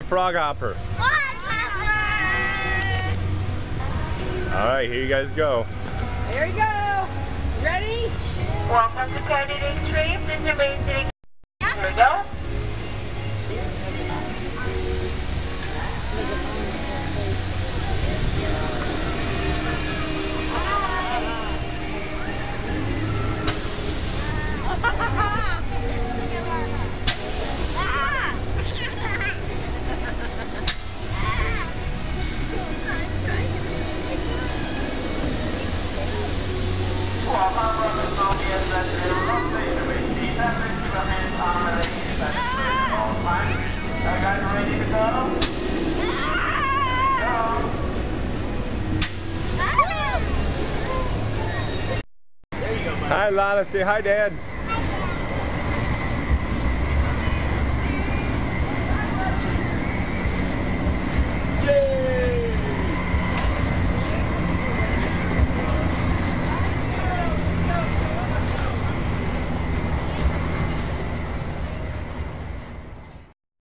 frog hopper. Alright, here you guys go. Here we go. Ready? Welcome to Kennedy Extreme. This is amazing. Here we go. Hi Lana, say hi Dad.